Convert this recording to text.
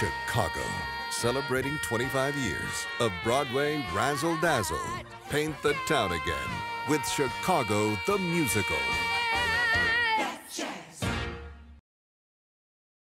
Chicago, celebrating 25 years of Broadway razzle-dazzle. Paint the town again with Chicago the Musical.